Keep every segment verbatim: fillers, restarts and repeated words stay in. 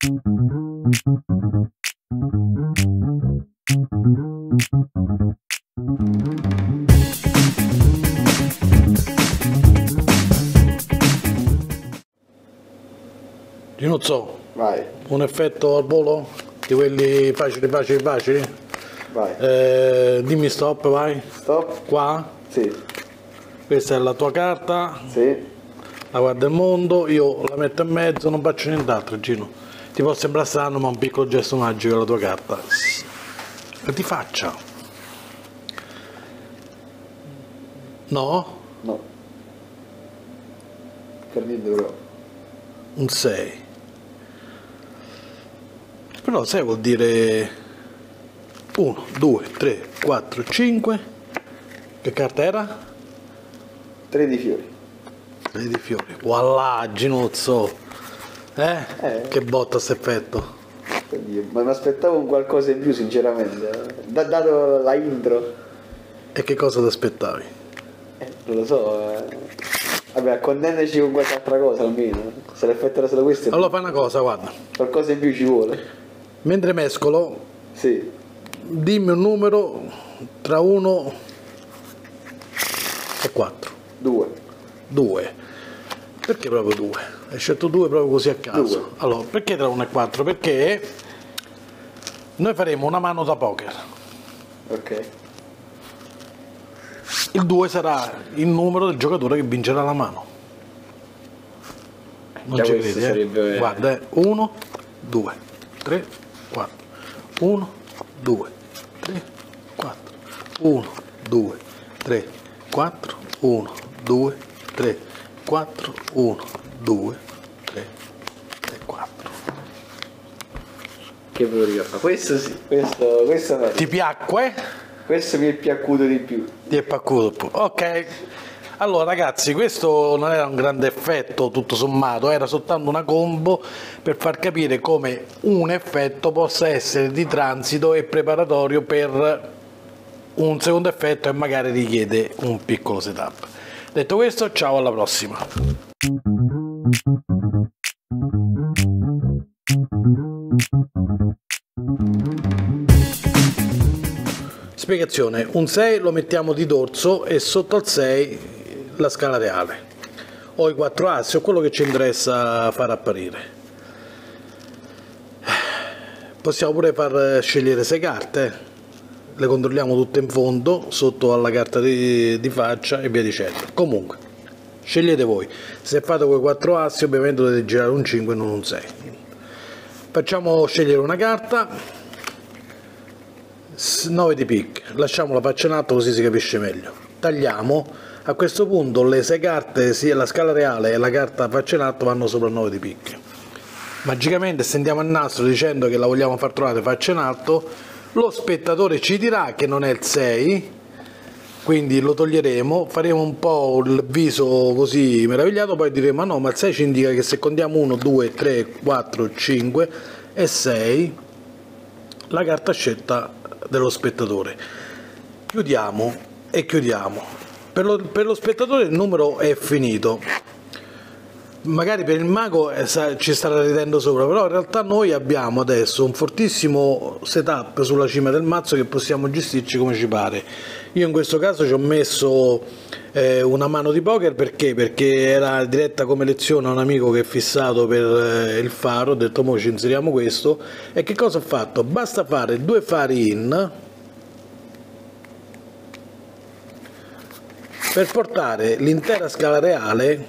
Ginuzzo, Vai. Un effetto al volo? Di quelli facili, facili, facili? Vai. Eh, dimmi stop, vai. Stop. Qua? Sì. Questa è la tua carta, Sì. la guarda il mondo, io la metto in mezzo, non faccio nient'altro, Gino. Ti può sembrare strano, ma un piccolo gesto magico è la tua carta. Che ti faccia? No? No. Per niente però. Un sei. Però sei vuol dire uno, due, tre, quattro, cinque. Che carta era? Tre di fiori. Tre di fiori. Voilà, Ginuzzo. Eh? Eh. Che botta sto effetto. Oddio, ma mi aspettavo un qualcosa in più sinceramente. Da- dato la intro. E che cosa ti aspettavi? Eh, non lo so. Eh. Vabbè, accontendaci con qualche altra cosa almeno. Se l'effetto era solo questo. Allora fai una cosa, guarda. Qualcosa in più ci vuole. Mentre mescolo, Sì. dimmi un numero tra uno e quattro. Due. due. Perché proprio due? Hai scelto due proprio così a caso. Due. Allora, perché tra uno e quattro? Perché noi faremo una mano da poker. Ok. Il due sarà il numero del giocatore che vincerà la mano. Non Già ci questo credi, eh? sarebbe- Guarda, uno, due, tre, quattro. uno, due, tre, quattro. uno, due, tre, quattro. uno, due, tre, quattro. uno, due, tre, quattro. Che volevo fare? Questo sì. Questo, questo, no. Ti piacque? Questo mi è piaciuto di più. Ti è piaciuto? Ok. Allora ragazzi, questo non era un grande effetto tutto sommato, era soltanto una combo per far capire come un effetto possa essere di transito e preparatorio per un secondo effetto e magari richiede un piccolo setup. Detto questo, ciao, alla prossima. Spiegazione: un sei lo mettiamo di dorso e sotto al sei la scala reale o i quattro assi o quello che ci interessa far apparire. Possiamo pure far scegliere sei carte, le controlliamo tutte in fondo sotto alla carta di, di faccia e via dicendo. Comunque scegliete voi, se fate quei quattro assi ovviamente dovete girare un cinque e non un sei. Facciamo scegliere una carta, nove di picche, lasciamo la faccia in alto così si capisce meglio. Tagliamo, a questo punto le sei carte, sia la scala reale e la carta faccia in alto, vanno sopra il nove di picche. Magicamente stendiamo il nastro dicendo che la vogliamo far trovare faccia in alto, lo spettatore ci dirà che non è il sei, quindi lo toglieremo, faremo un po' il viso così meravigliato, poi diremo ah no, ma il sei ci indica che se contiamo uno, due, tre, quattro, cinque e sei, la carta scelta dello spettatore. Chiudiamo e chiudiamo. Per lo, per lo spettatore il numero è finito, magari per il mago ci starà ridendo sopra, però in realtà noi abbiamo adesso un fortissimo setup sulla cima del mazzo che possiamo gestirci come ci pare. Io in questo caso ci ho messo eh, una mano di poker perché? Perché era diretta come lezione a un amico che è fissato per eh, il faro, ho detto mo ci inseriamo questo, e che cosa ho fatto? Basta fare due fari in per portare l'intera scala reale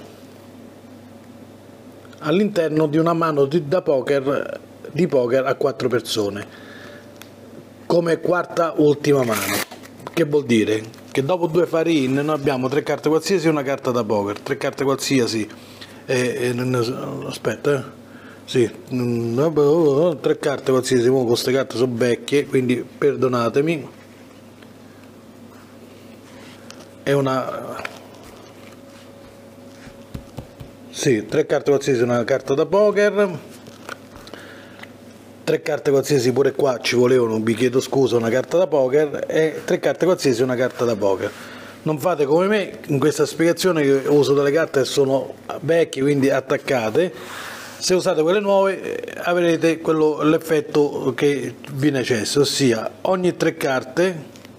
all'interno di una mano di, da poker, di poker a quattro persone, come quarta ultima mano. Che vuol dire? Che dopo due fari in noi abbiamo tre carte qualsiasi e una carta da poker, tre carte qualsiasi, e, e, aspetta, eh. Sì, tre carte qualsiasi, con queste carte sono vecchie, quindi perdonatemi, è una... Sì, tre carte qualsiasi, una carta da poker, tre carte qualsiasi, pure qua ci volevano, vi chiedo scusa, una carta da poker, e tre carte qualsiasi, una carta da poker. Non fate come me in questa spiegazione che uso delle carte che sono vecchie, quindi attaccate. Se usate quelle nuove eh, avrete quello, l'effetto che vi necessita, ossia ogni tre carte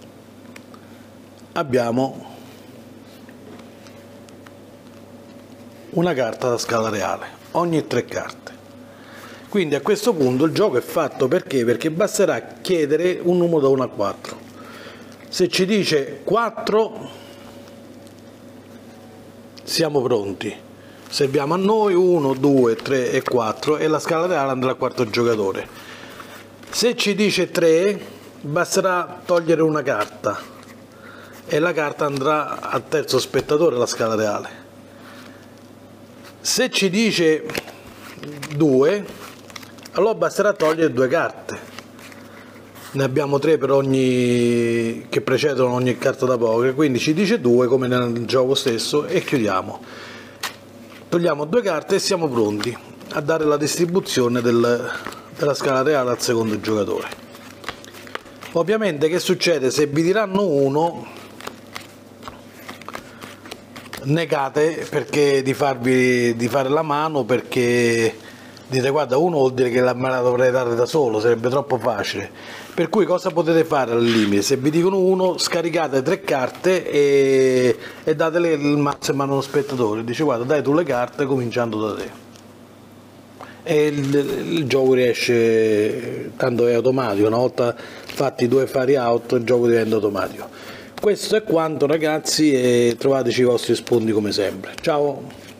abbiamo una carta da scala reale, ogni tre carte. Quindi a questo punto il gioco è fatto perché? Perché basterà chiedere un numero da uno a quattro. Se ci dice quattro siamo pronti, serviamo a noi uno, due, tre e quattro e la scala reale andrà al quarto giocatore. Se ci dice tre basterà togliere una carta e la carta andrà al terzo spettatore, la scala reale. Se ci dice due, allora basterà togliere due carte. Ne abbiamo tre per ogni che precedono ogni carta da poker, quindi ci dice due come nel gioco stesso e chiudiamo. Togliamo due carte e siamo pronti a dare la distribuzione del, della scala reale al secondo giocatore. Ovviamente che succede? Se vi diranno uno, negate perché di farvi di fare la mano, perché dite guarda uno vuol dire che la me la dovrei dare da solo, sarebbe troppo facile. Per cui cosa potete fare al limite? Se vi dicono uno, scaricate tre carte e, e datele il mazzo in mano allo spettatore, dice guarda dai tu le carte cominciando da te, e il, il gioco riesce, tanto è automatico, una volta fatti due fari out il gioco diventa automatico. Questo è quanto ragazzi, e trovateci i vostri spunti come sempre. Ciao!